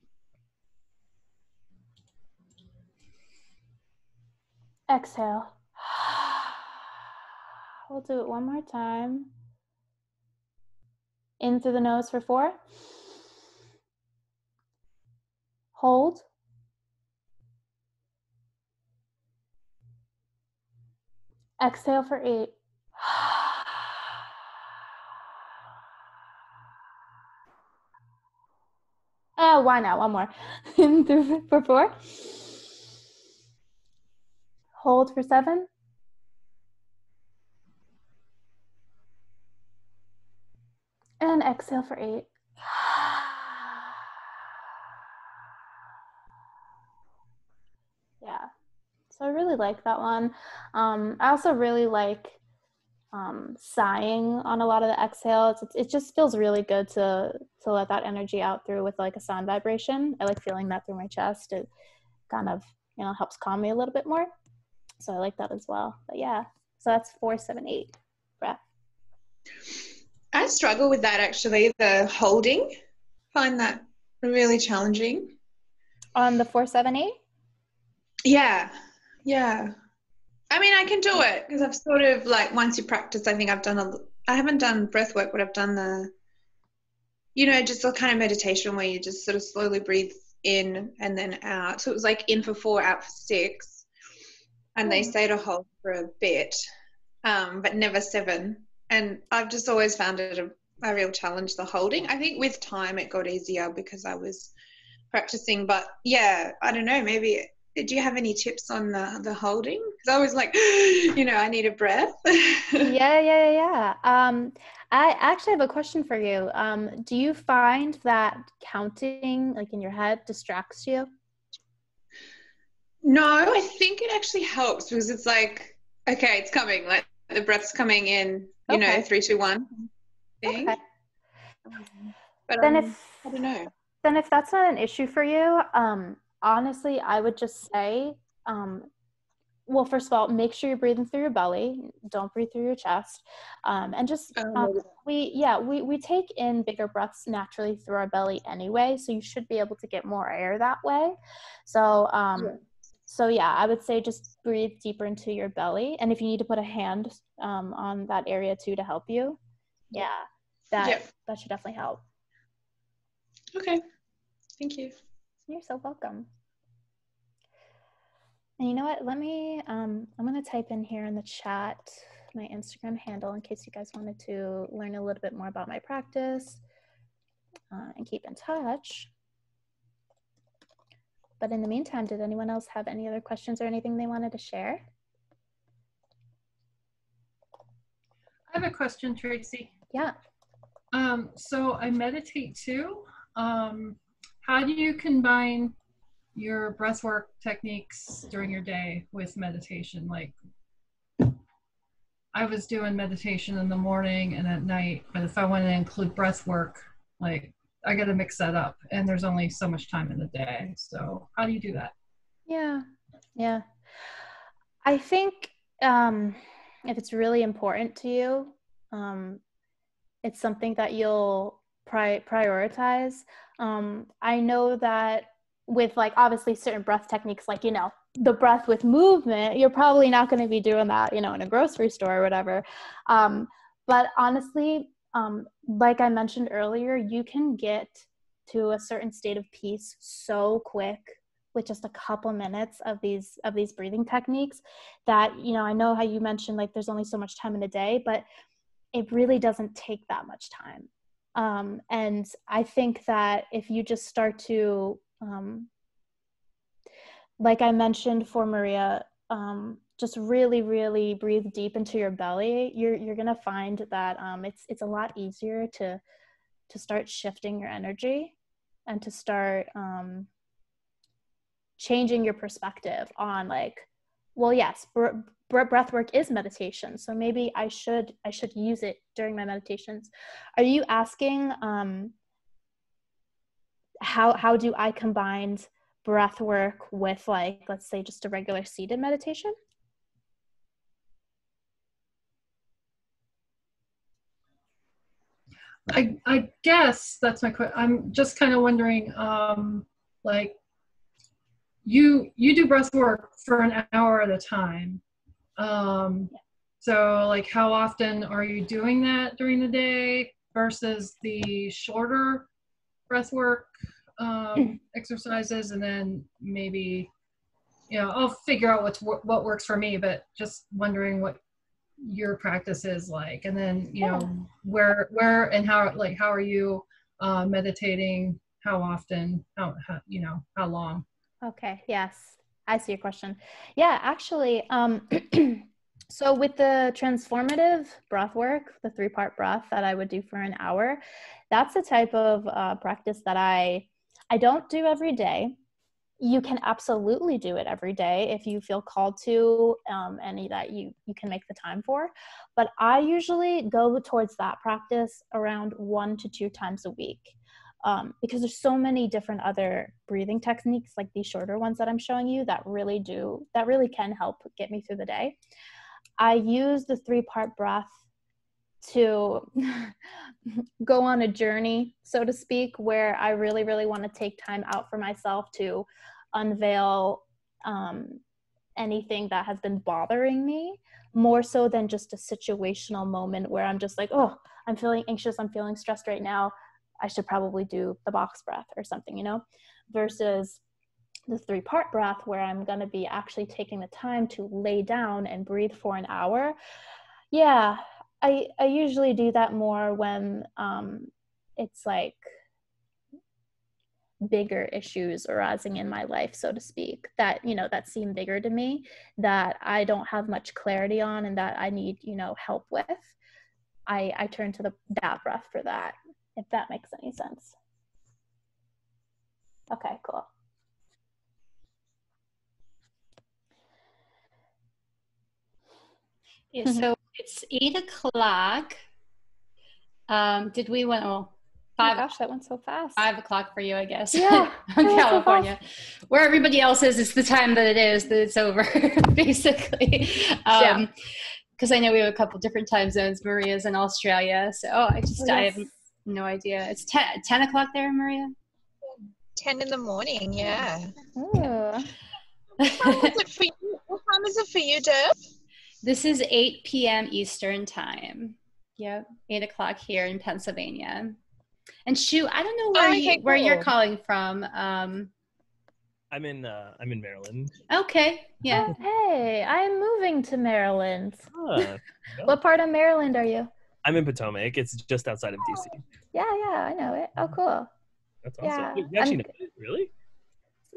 B: Exhale. We'll do it one more time. In through the nose for four. Hold. Exhale for eight. Oh, why not? One more. In through for four. Hold for seven. And exhale for eight. Yeah. So I really like that one. Um, I also really like um, sighing on a lot of the exhales. It, it just feels really good to to let that energy out through with like a sound vibration. I like feeling that through my chest. It kind of, you know, helps calm me a little bit more. So I like that as well. But yeah, so that's four, seven, eight breath.
E: I struggle with that actually, the holding. Find that really challenging.
B: On the four, seven, eight?
E: Yeah, yeah. I mean, I can do it because I've sort of like, once you practice, I think I've done a, I haven't done breath work, but I've done the, you know, just a kind of meditation where you just sort of slowly breathe in and then out. So it was like in for four, out for six. And they say to hold for a bit, um, but never seven. And I've just always found it a, a real challenge, the holding. I think with time it got easier because I was practicing. But yeah, I don't know, maybe, do you have any tips on the, the holding? Because I was like, you know, I need a breath.
B: Yeah, yeah, yeah. Um, I actually have a question for you. Um, do you find that counting, like in your head, distracts you?
E: No, I think it actually helps because it's like, okay, it's coming. Like the breath's coming in, you
B: Okay.
E: know, three, two, one thing.
B: Okay.
E: But
B: Then
E: um,
B: if
E: I don't know.
B: then if that's not an issue for you, um, honestly, I would just say, um, well, first of all, make sure you're breathing through your belly. Don't breathe through your chest. Um, and just,
E: Um,
B: um, we, yeah, we, we take in bigger breaths naturally through our belly anyway. So you should be able to get more air that way. So, um,
E: yeah.
B: so yeah, I would say just breathe deeper into your belly. And if you need to put a hand um, on that area too to help you, yeah, that,
E: Yeah.
B: that should definitely help.
E: Okay. Thank you.
B: You're so welcome. And you know what, let me, um, I'm going to type in here in the chat my Instagram handle in case you guys wanted to learn a little bit more about my practice uh, and keep in touch. but in the meantime, did anyone else have any other questions or anything they wanted to share?
D: I have a question, Tracy.
B: Yeah.
D: Um, so I meditate too. Um, how do you combine your breathwork techniques during your day with meditation? Like, I was doing meditation in the morning and at night, but if I want to include breathwork, like, I got to mix that up, and there's only so much time in the day. So how do you do that?
B: Yeah. Yeah. I think um, if it's really important to you, um, it's something that you'll pri- prioritize. Um, I know that with like obviously certain breath techniques, like, you know, the breath with movement, you're probably not going to be doing that, you know, in a grocery store or whatever. Um, but honestly, um, like I mentioned earlier, you can get to a certain state of peace so quick with just a couple minutes of these of these breathing techniques that, you know, I know how you mentioned like there's only so much time in a day, but it really doesn't take that much time. Um, and I think that if you just start to, um, like I mentioned for Maria, um, just really, really breathe deep into your belly, you're you're gonna find that um, it's it's a lot easier to to start shifting your energy and to start um, changing your perspective on like, well, yes, br- br- breath work is meditation, so maybe I should I should use it during my meditations. Are you asking um, how how do I combine breath work with, like, let's say just a regular seated meditation?
D: I, I guess that's my question. I'm just kind of wondering, um, like, you you do breath work for an hour at a time. Um, so, like, how often are you doing that during the day versus the shorter breath work um, exercises? And then maybe, you know, I'll figure out what's what works for me, but just wondering what your practice is like. And then, you know,
B: Yeah.
D: where where and how, like, how are you uh, meditating? How often? How, how you know how long?
B: Okay, yes, I see your question. Yeah, actually, um, so with the transformative breath work, the three-part breath that I would do for an hour, that's the type of uh, practice that I I don't do every day. You can absolutely do it every day if you feel called to, um, and that you you can make the time for. But I usually go towards that practice around one to two times a week. Um, because there's so many different other breathing techniques, like these shorter ones that I'm showing you, that really do, that really can help get me through the day. I use the three-part breath to go on a journey, so to speak, where I really, really want to take time out for myself to unveil um, anything that has been bothering me, more so than just a situational moment where I'm just like, oh, I'm feeling anxious, I'm feeling stressed right now, I should probably do the box breath or something, you know, versus the three-part breath where I'm going to be actually taking the time to lay down and breathe for an hour. Yeah, I, I usually do that more when um, it's like bigger issues arising in my life, so to speak, that, you know, that seem bigger to me, that I don't have much clarity on and that I need, you know, help with. I, I turn to the that breath for that, if that makes any sense. Okay, cool.
A: Yeah, so it's eight o'clock. Um, did we want, oh, five,
B: oh gosh, that went so fast.
A: Five o'clock for you, I guess.
B: Yeah,
A: in California, so where everybody else is, it's the time that it is that it's over, basically. Um,
B: yeah.
A: Because I know we have a couple different time zones. Maria's in Australia, so oh, I just
B: Oh,
A: I
B: yes.
A: have no idea. It's ten, ten o'clock there, Maria.
C: ten in the morning, yeah.
B: Ooh.
C: What time is it for you? What time is it for you, Deb?
A: This is eight p.m. Eastern time. Yep, eight o'clock here in Pennsylvania. And Shu, I don't know where
C: Oh,
A: you
C: okay,
A: where you're
C: cool.
A: calling from. Um,
I: I'm in uh, I'm in Maryland.
A: okay, yeah.
B: Oh, hey, I'm moving to Maryland.
I: Ah,
B: What part of Maryland are you?
I: I'm in Potomac. It's just outside of D C.
B: Yeah, yeah, I know it. Oh, cool.
I: That's awesome.
B: Yeah,
I: You actually
B: I'm-
I: know it? Really?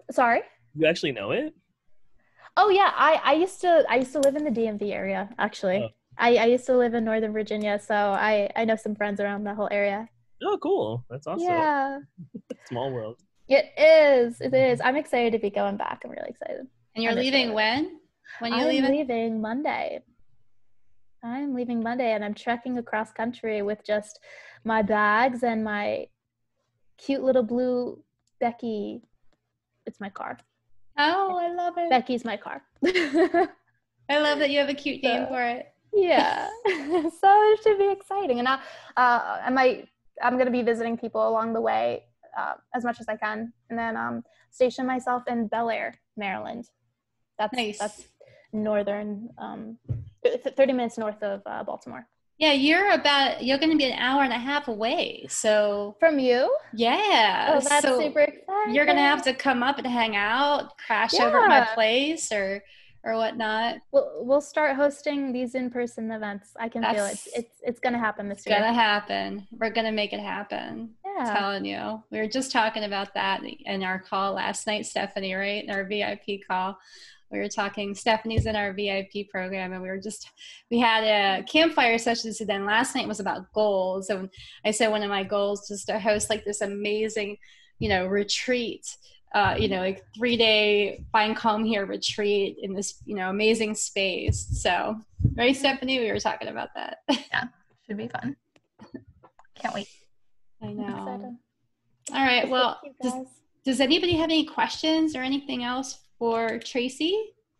B: Sorry?
I: You actually know it?
B: Oh yeah, I, I used to I used to live in the D M V area actually.
I: Oh.
B: I, I used to live in Northern Virginia, so I, I know some friends around that whole area.
I: Oh, cool. That's awesome.
B: Yeah.
I: Small world.
B: It is. It is. I'm excited to be going back. I'm really excited.
A: And you're leaving it. when? When are you
B: I'm
A: leaving?
B: leaving Monday. I'm leaving Monday, and I'm trekking across country with just my bags and my cute little blue Becky. It's my car.
A: Oh, I love it.
B: Becky's my car.
A: I love that you have a cute name
B: so,
A: for it.
B: Yeah. So it should be exciting. And I, uh, I might, I'm going to be visiting people along the way uh, as much as I can. And then um, station myself in Bel Air, Maryland. That's,
A: nice.
B: That's northern, um, thirty minutes north of uh, Baltimore.
A: Yeah, you're about, you're going to be an hour and a half away. So
B: from you?
A: Yeah.
B: Oh, that's
A: so
B: super exciting.
A: You're going to have to come up and hang out, crash
B: yeah.
A: over at my place or, or whatnot.
B: We'll, we'll start hosting these in-person events. I can that's, feel it. It's, it's going to happen this
A: it's
B: year.
A: It's going to happen. We're going to make it happen.
B: Yeah.
A: I'm telling you. We were just talking about that in our call last night, Stephanie, right? In our V I P call. We were talking, Stephanie's in our V I P program, and we were just, we had a campfire session. So then last night was about goals. And I said one of my goals is to host like this amazing, you know, retreat, uh, you know, like three day Find Calm Here retreat in this, you know, amazing space. So, right, Stephanie? We were talking about that.
F: Yeah, should be fun. Can't wait.
A: I know. All right. Well, does, does anybody have any questions or anything else for Tracy?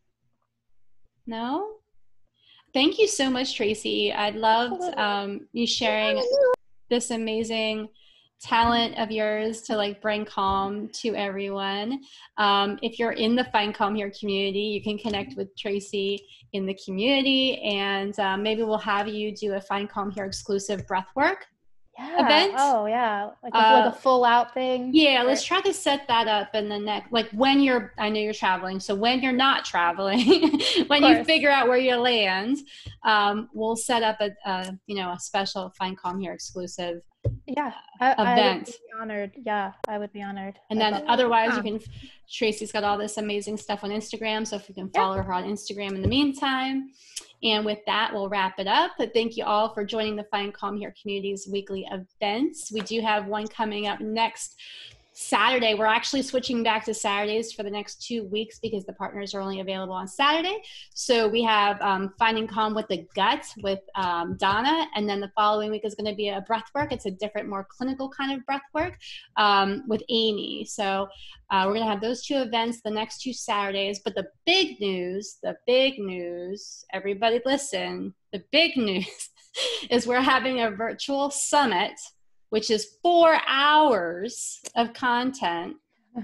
A: No? Thank you so much, Tracy. I loved um, you sharing this amazing talent of yours to like bring calm to everyone. Um, if you're in the Find Calm Here community, you can connect with Tracy in the community, and um, maybe we'll have you do a Find Calm Here exclusive breathwork
B: yeah.
A: event.
B: Oh yeah, like a,
A: uh,
B: like a full out thing.
A: Yeah, let's try to set that up in the next, like when you're, I know you're traveling, so when you're not traveling, when you figure out where you land, um, we'll set up a, a, you know, a special Find Calm Here exclusive
B: yeah, I,
A: event.
B: I would be honored. Yeah, I would be honored.
A: And then otherwise huh. you can, Tracy's got all this amazing stuff on Instagram, so if you can follow yeah. her on Instagram in the meantime. And with that, we'll wrap it up. But thank you all for joining the Find Calm Here community's weekly events. We do have one coming up next Saturday. We're actually switching back to Saturdays for the next two weeks because the partners are only available on Saturday. So we have um, Finding Calm with the Gut with um, Donna, and then the following week is going to be a breath work. It's a different, more clinical kind of breath work um, with Amy. So uh, we're going to have those two events the next two Saturdays. But the big news, the big news, everybody listen, the big news is we're having a virtual summit, which is four hours of content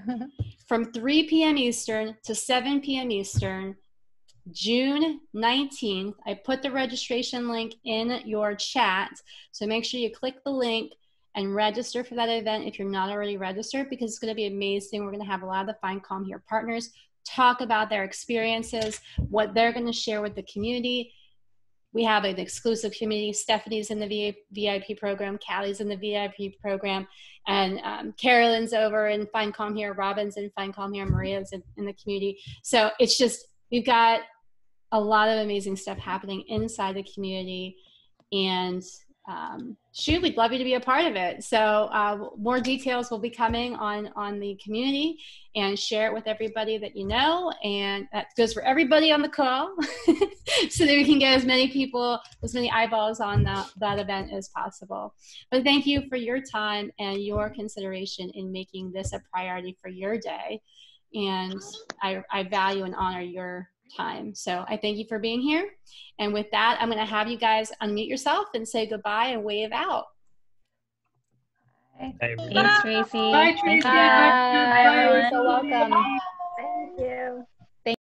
A: from three p.m. Eastern to seven p.m. Eastern, June nineteenth. I put the registration link in your chat, so make sure you click the link and register for that event if you're not already registered, because it's going to be amazing. We're going to have a lot of the Find Calm Here partners talk about their experiences, what they're going to share with the community. We have an exclusive community. Stephanie's in the V I P program. Callie's in the V I P program. And um, Carolyn's over in Find Calm Here. Robin's in Find Calm Here. Maria's in, in the community. So it's just, we've got a lot of amazing stuff happening inside the community. And um, shoot, we'd love you to be a part of it. So uh, more details will be coming on, on the community, and share it with everybody that you know. And that goes for everybody on the call so that we can get as many people, as many eyeballs on that, that event as possible. But thank you for your time and your consideration in making this a priority for your day. And I, I value and honor your time. So I thank you for being here. And with that, I'm going to have you guys unmute yourself and say goodbye and wave out.
F: Bye. Thanks, Tracy.
D: Bye, Tracy.
F: Bye.
B: Bye. Bye. You're so welcome.
G: Thank you.